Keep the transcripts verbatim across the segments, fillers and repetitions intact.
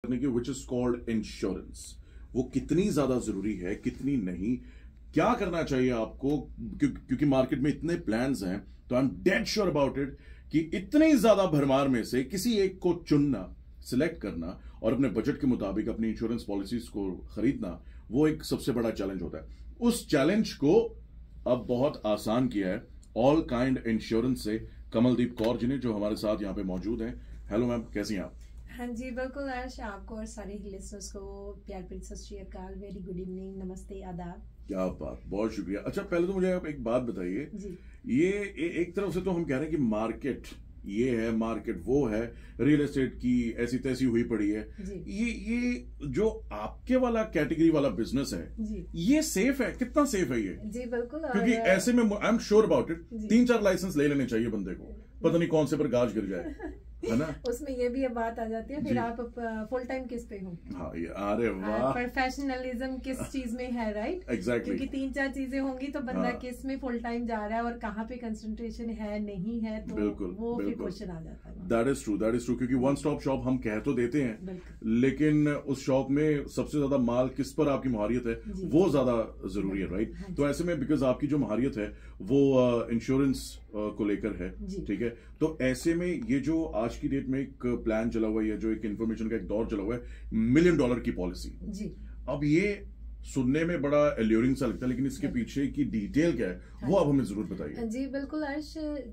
करने की which is called insurance. वो कितनी ज्यादा जरूरी है, कितनी नहीं, क्या करना चाहिए आपको, क्यों, क्योंकि मार्केट में इतने प्लान्स हैं, तो I am dead sure about it कि इतनी ज्यादा भरमार में से किसी एक को चुनना, सिलेक्ट करना और अपने बजट के मुताबिक अपनी इंश्योरेंस पॉलिसीज को खरीदना, वो एक सबसे बड़ा चैलेंज होता है। उस चैलेंज को अब बहुत आसान किया है ऑल काइंड इंश्योरेंस से कमलदीप कौर जी ने, जो हमारे साथ यहाँ पे मौजूद हैं। हेलो मैम, कैसी हैं आप? हाँ जी बिल्कुल अर्श, आपको और सारे लिसनर्स को प्यार प्रीत सत श्री अकाल, वेरी गुड इवनिंग, नमस्ते, आदाब। क्या बात, बहुत शुक्रिया। अच्छा, पहले तो मुझे आप एक बात बताइए, ये ए, एक तरफ से तो हम कह रहे हैं कि मार्केट ये है, मार्केट वो है, रियल एस्टेट की ऐसी तैसी हुई पड़ी है, ये ये जो आपके वाला कैटेगरी वाला बिजनेस है, ये सेफ है? कितना सेफ है ये? जी बिल्कुल, क्योंकि ऐसे में I am sure about it, तीन चार लाइसेंस ले लेने चाहिए बंदे को, पता नहीं कौन से पर गाज गिर जाए, है ना? उसमें ये भी बात आ जाती है, फिर आप फुल टाइम किस पे हो? हाँ, ये अरे वाह, प्रोफेशनलिज्म किस चीज में है, राइट? एग्जैक्टली, क्योंकि तीन चार चीजें होंगी तो बंदा हाँ. किस में फुल टाइम जा रहा है और कहाँ पे कंसंट्रेशन है नहीं है, तो बिल्कुल, वो बिल्कुल. फिर क्वेश्चन आ जाता है। That is true, that is true, क्योंकि वन स्टॉप शॉप हम कह तो देते हैं, लेकिन उस शॉप में सबसे ज्यादा माल किस पर आपकी महारियत है वो ज्यादा जरूरी है, राइट? तो ऐसे में बिकॉज आपकी जो महारियत है वो इंश्योरेंस को लेकर है, ठीक है, तो ऐसे में ये जो आज की डेट में एक प्लान चला हुआ है, जो एक इंफॉर्मेशन का एक दौर चला हुआ है, मिलियन डॉलर की पॉलिसी जी। अब ये सुनने में बड़ा एल्योरिंग सा लगता है, लेकिन इसके पीछे की डिटेल क्या है हाँ वो आप हमें जरूर बताइए। जी बिल्कुल अर्श,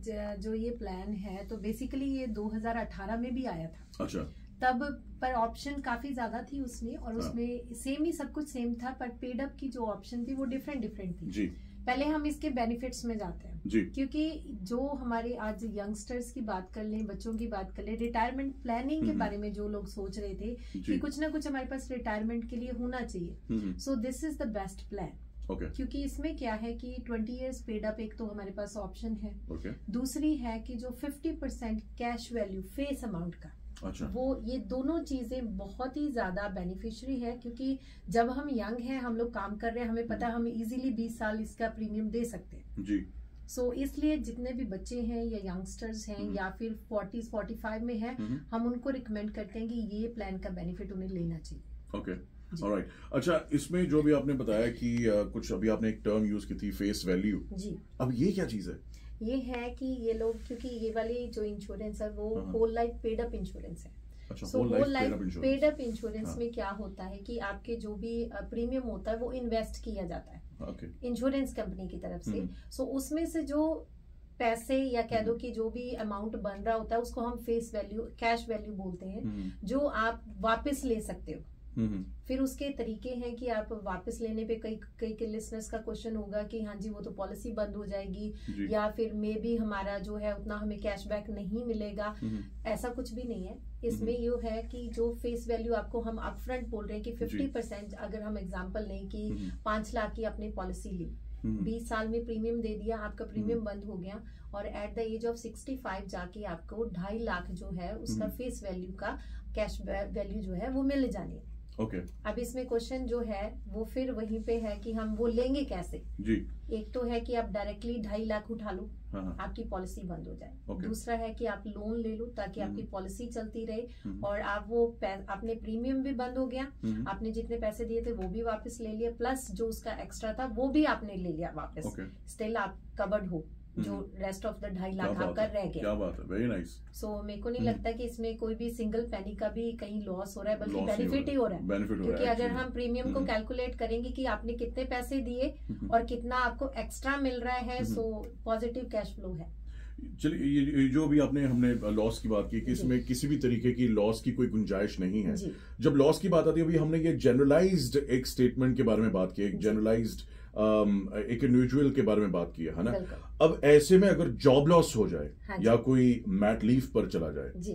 जो ये प्लान है तो बेसिकली ये दो हज़ार अठारह में भी आया था। अच्छा, तब पर ऑप्शन काफी ज्यादा थी उसमें, और उसमें सेम ही सब कुछ सेम था, पर पेड अप की जो ऑप्शन थी वो डिफरेंट डिफरेंट थी जी। पहले हम इसके बेनिफिट्स में जाते हैं जी, क्योंकि जो हमारे आज यंगस्टर्स की बात कर लें, बच्चों की बात कर लें, रिटायरमेंट प्लानिंग के बारे में जो लोग सोच रहे थे कि कुछ ना कुछ हमारे पास रिटायरमेंट के लिए होना चाहिए, so this is the best plan. Okay. क्योंकि इसमें क्या है कि ट्वेंटी इयर्स पेड अप एक तो हमारे पास ऑप्शन है, okay. दूसरी है कि जो fifty percent cash value face amount का, अच्छा, वो ये दोनों चीजें बहुत ही ज्यादा बेनिफिशियरी है, क्योंकि जब हम यंग हैं, हम लोग काम कर रहे हैं, हमें पता है हम इजीली बीस साल इसका प्रीमियम दे सकते हैं जी। सो so, इसलिए जितने भी बच्चे हैं या यंगस्टर्स हैं या फिर फोर्टीज फोर्टी फाइव में हैं, हम उनको रिकमेंड करते हैं कि ये प्लान का बेनिफिट उन्हें लेना चाहिए। Okay, alright. अच्छा, इसमें जो भी आपने बताया कि uh, कुछ अभी आपने एक टर्म यूज की थी, फेस वैल्यू जी, अब ये क्या चीज है? ये है कि ये लोग, क्योंकि ये वाली जो इंश्योरेंस है वो whole life paid up insurance है। So whole life paid up insurance में क्या होता है कि आपके जो भी प्रीमियम होता है वो इन्वेस्ट किया जाता है इंश्योरेंस कंपनी की तरफ से। सो so, उसमें से जो पैसे या कह दो कि जो भी अमाउंट बन रहा होता है उसको हम फेस वैल्यू, कैश वैल्यू बोलते हैं, जो आप वापस ले सकते हो। फिर उसके तरीके हैं कि आप वापस लेने पे कई कई के लिसनर्स का क्वेश्चन होगा कि हाँ जी वो तो पॉलिसी बंद हो जाएगी या फिर मे बी हमारा जो है उतना हमें कैशबैक नहीं मिलेगा। ऐसा कुछ भी नहीं है इसमें। ये है कि जो फेस वैल्यू आपको हम अपफ्रंट बोल रहे हैं कि फिफ्टी परसेंट, अगर हम एग्जांपल लें कि पांच लाख की आपने पॉलिसी ली, बीस साल में प्रीमियम दे दिया, आपका प्रीमियम बंद हो गया और at the age of sixty five जाके आपको ढाई लाख जो है उसका फेस वैल्यू का कैश वैल्यू जो है वो मिल जानी है। Okay okay. अब इसमें क्वेश्चन जो है वो फिर वहीं पे है कि हम वो लेंगे कैसे जी। एक तो है कि आप डायरेक्टली ढाई लाख उठा लो, हाँ। आपकी पॉलिसी बंद हो जाए। okay. दूसरा है कि आप लोन ले लो ताकि आपकी पॉलिसी चलती रहे और आप वो आपने प्रीमियम भी बंद हो गया, आपने जितने पैसे दिए थे वो भी वापस ले लिया, प्लस जो उसका एक्स्ट्रा था वो भी आपने ले लिया वापस। okay. स्टिल आप कवर्ड हो, जो रेस्ट ऑफ द ढाई लाख आपका रह गया। क्या बात है, वेरी नाइस। सो मेरे को नहीं लगता कि इसमें कोई भी सिंगल पेनी का भी कहीं लॉस हो रहा है, बल्कि बेनिफिट ही हो रहा है, बेनिफिट हो रहा है। क्योंकि अगर हम प्रीमियम को कैलकुलेट करेंगे कि आपने कितने पैसे दिए और कितना आपको एक्स्ट्रा मिल रहा है, सो पॉजिटिव कैश फ्लो है। चलिए, ये जो भी आपने हमने लॉस की बात की कि इसमें किसी भी तरीके की लॉस की कोई गुंजाइश नहीं है। जब लॉस की बात आती है, अभी हमने ये जनरलाइज्ड एक स्टेटमेंट के बारे में बात की, एक जनरलाइज्ड Um, एक इंडिविजुअल के बारे में बात की है, है ना? अब ऐसे में अगर जॉब लॉस हो जाए हाँ या कोई मैट लीव पर चला जाए जी,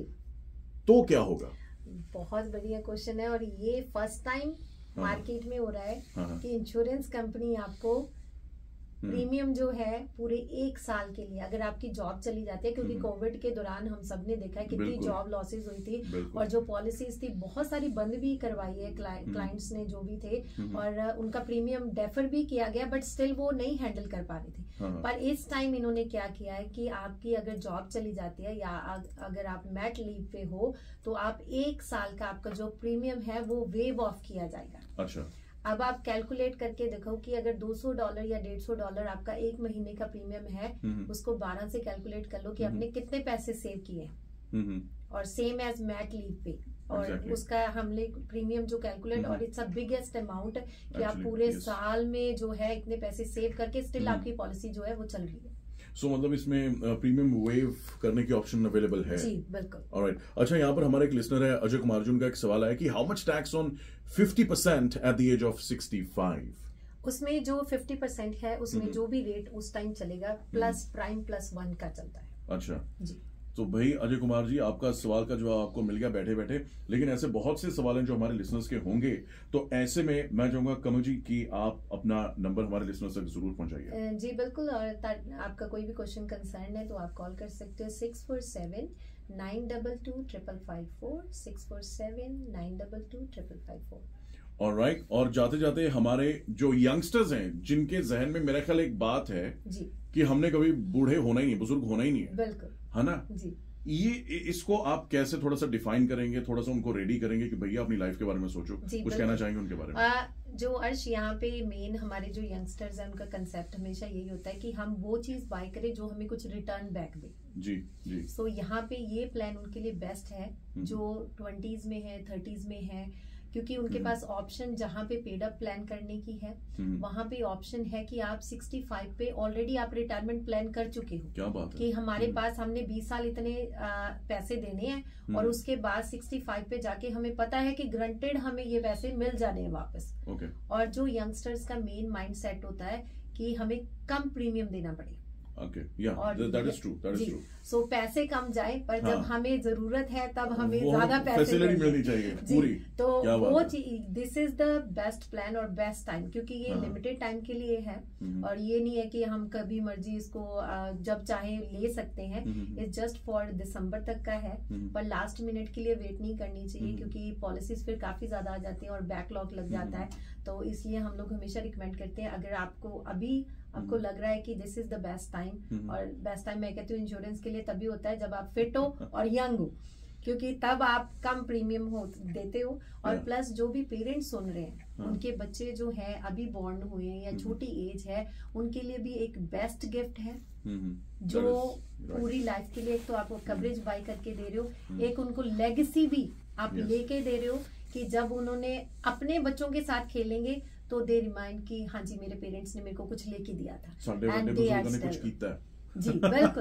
तो क्या होगा? बहुत बढ़िया क्वेश्चन है और ये फर्स्ट टाइम मार्केट में हो रहा है हाँ। कि इंश्योरेंस कंपनी आपको प्रीमियम जो है पूरे एक साल के लिए अगर आपकी जॉब चली जाती है, क्योंकि कोविड के दौरान हम सब ने देखा है कितनी जॉब लॉसेस हुई थी और जो पॉलिसीज थी बहुत सारी बंद भी करवाई है क्लाइंट्स ने जो भी थे, और उनका प्रीमियम डेफर भी किया गया, बट स्टिल वो नहीं हैंडल कर पा रही थी। पर इस टाइम इन्होंने क्या किया है कि आपकी अगर जॉब चली जाती है या अगर आप मैट लीव पे हो तो आप एक साल का आपका जो प्रीमियम है वो वेव ऑफ किया जाएगा। अच्छा, अब आप कैलकुलेट करके देखो कि अगर दो सौ डॉलर या डेढ़ सौ डॉलर आपका एक महीने का प्रीमियम है, उसको बारह से कैलकुलेट कर लो कि आपने कितने पैसे सेव किए हैं, और सेम एज मैट लीव पे और exactly. उसका हमने प्रीमियम जो कैलकुलेट और इट्स अ बिगेस्ट अमाउंट कि आप पूरे yes. साल में जो है इतने पैसे सेव करके स्टिल आपकी पॉलिसी जो है वो चल रही है। सो so, मतलब इसमें प्रीमियम वेव करने की ऑप्शन अवेलेबल है। जी बिल्कुल। ऑलराइट, अच्छा यहाँ पर हमारे एक लिसनर है अजय कुमार जी, उनका एक सवाल है कि how much tax on fifty percent at the age of sixty five? उसमें जो फिफ्टी परसेंट है उसमें जो भी रेट उस टाइम चलेगा प्लस प्राइम प्लस वन का चलता है। अच्छा जी, तो भाई अजय कुमार जी आपका सवाल का जवाब आपको मिल गया बैठे बैठे, लेकिन ऐसे बहुत से सवाल हैं जो हमारे लिसनर्स के होंगे, तो ऐसे में मैं चाहूंगा कमल जी कि आप अपना नंबर हमारे लिसनर्स तक जरूर पहुंचाइए। जी बिल्कुल, और आपका कोई भी क्वेश्चन कंसर्न है तो आप कॉल कर सकते हो six four seven nine double two triple five four six four seven nine double two triple five four. Alright, और जाते जाते हमारे जो यंगस्टर्स हैं जिनके जहन में मेरा ख्याल एक बात है जी कि हमने कभी बूढ़े होना ही नहीं, बुजुर्ग होना ही नहीं है, बिल्कुल है ना जी, ये इसको आप कैसे थोड़ा सा डिफाइन करेंगे, थोड़ा सा उनको रेडी करेंगे कि भैया अपनी लाइफ के बारे में सोचो, कुछ कहना चाहेंगे उनके बारे में? आ, जो अर्श यहाँ पे मेन हमारे जो यंगस्टर्स हैं उनका कंसेप्ट हमेशा यही होता है कि हम वो चीज बाय करें जो हमें कुछ रिटर्न बैक दे। जी जी। सो so, यहाँ पे ये प्लान उनके लिए बेस्ट है जो ट्वेंटीज में है, थर्टीज में है, क्योंकि उनके पास ऑप्शन जहाँ पे पेड अप प्लान करने की है वहाँ पे ऑप्शन है कि आप सिक्सटी फाइव पे ऑलरेडी आप रिटायरमेंट प्लान कर चुके हो। क्या बात है? कि हमारे पास हमने बीस साल इतने आ, पैसे देने हैं और उसके बाद सिक्सटी फाइव पे जाके हमें पता है कि ग्रंटेड हमें ये पैसे मिल जाने हैं वापस। okay. और जो यंगस्टर्स का मेन माइंड सेट होता है कि हमें कम प्रीमियम देना पड़े। Okay, yeah, that is true, that is true. So so, पैसे कम जाए पर हाँ, जब हमें जरूरत है तब हमें ज्यादा पैसे मिलनी चाहिए पूरी। तो वो this is the best plan और बेस्ट टाइम, क्योंकि ये लिमिटेड टाइम के लिए है और ये नहीं है कि हम कभी मर्जी इसको जब चाहे ले सकते हैं। इट्स जस्ट फॉर दिसंबर तक का है, पर लास्ट मिनट के लिए वेट नहीं करनी चाहिए क्योंकि पॉलिसीज फिर काफी ज्यादा आ जाती है और बैकलॉग लग जाता है। तो इसलिए हम लोग हमेशा रिकमेंड करते हैं अगर आपको अभी आपको लग रहा है कि this is the best time, और बेस्ट टाइम मैं कहती हूँ इंश्योरेंस के लिए तभी होता है जब आप फिट हो और यंग हो, क्योंकि तब आप कम प्रीमियम हो देते हो। और प्लस जो भी पेरेंट्स सुन रहे हैं उनके बच्चे जो हैं अभी बॉर्न हुए हैं या छोटी एज है, उनके लिए भी एक बेस्ट गिफ्ट है जो पूरी लाइफ के लिए एक तो आप कवरेज बाय करके दे रहे हो, एक उनको लेगेसी भी आप लेके दे रहे हो कि जब उन्होंने अपने बच्चों के साथ खेलेंगे तो दे रिमाइंड कि हाँ जी मेरे पेरेंट्स ने मेरे को कुछ लेके दिया था एंड दे आर कुछ कीता है। जी बिल्कुल,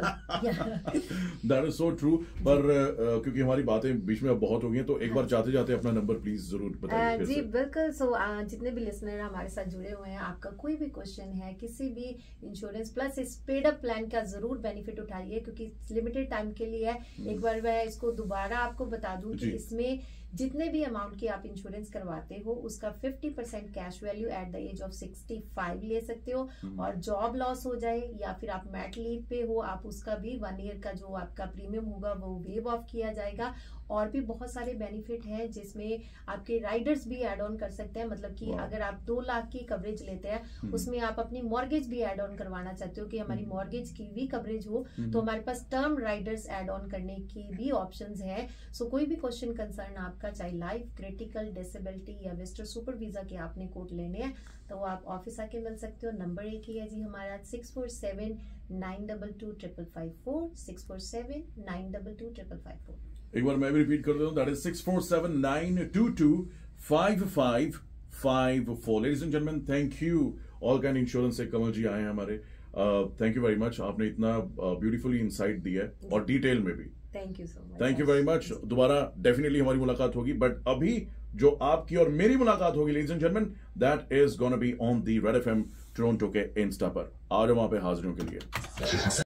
दैट इज सो ट्रू। पर uh, क्योंकि हमारी बातें बीच में अब बहुत हो गई हैं तो एक बार जाते जाते अपना नंबर प्लीज जरूर बताइए। uh, जी बिल्कुल। सो so, uh, जितने भी लिसनर हमारे साथ जुड़े हुए हैं, आपका कोई भी क्वेश्चन है किसी भी इंश्योरेंस प्लस इस पेड अप प्लान का जरूर बेनिफिट उठाइए क्योंकि लिमिटेड टाइम के लिए है। एक बार मैं इसको दोबारा आपको बता दूं कि इसमें जितने भी अमाउंट की आप इंश्योरेंस करवाते हो उसका fifty percent cash value at the age of sixty five ले सकते हो, और जॉब लॉस हो जाए या फिर आप मैट लीव पे हो आप उसका भी वन ईयर का जो आपका प्रीमियम होगा वो वेव ऑफ किया जाएगा। और भी बहुत सारे बेनिफिट हैं जिसमें आपके राइडर्स भी ऐड ऑन कर सकते हैं, मतलब कि अगर आप दो लाख की कवरेज लेते हैं उसमें आप अपनी मॉर्गेज भी ऐड ऑन करवाना चाहते हो कि हमारी मॉर्गेज की भी कवरेज हो, तो हमारे पास टर्म राइडर्स ऐड ऑन करने की भी ऑप्शंस है। सो कोई भी क्वेश्चन कंसर्न आपका चाहे लाइफ, क्रिटिकल, डिसेबिलिटी या विजिटर सुपर वीजा के आपने कोट लेने हैं तो आप ऑफिस आके मिल सकते हो। नंबर एक ही है जी हमारा six four seven nine double two triple five four six four seven nine double two triple five four. एक बार मैं भी रिपीट कर देता हूं, that is six four seven nine two two five five five four. Ladies and gentleman, thank you all Kind Insurance से कमल जी आए हैं हमारे। थैंक यू वेरी मच, आपने इतना ब्यूटीफुली इनसाइट दिया है और डिटेल में भी। Thank you so much. Thank you very much. दोबारा डेफिनेटली हमारी मुलाकात होगी, बट अभी जो आपकी और मेरी मुलाकात होगी ladies and gentleman, that is gonna be on the Red FM Toronto के इंस्टा पर। आ जाओ वहां पे हाजिरों के लिए।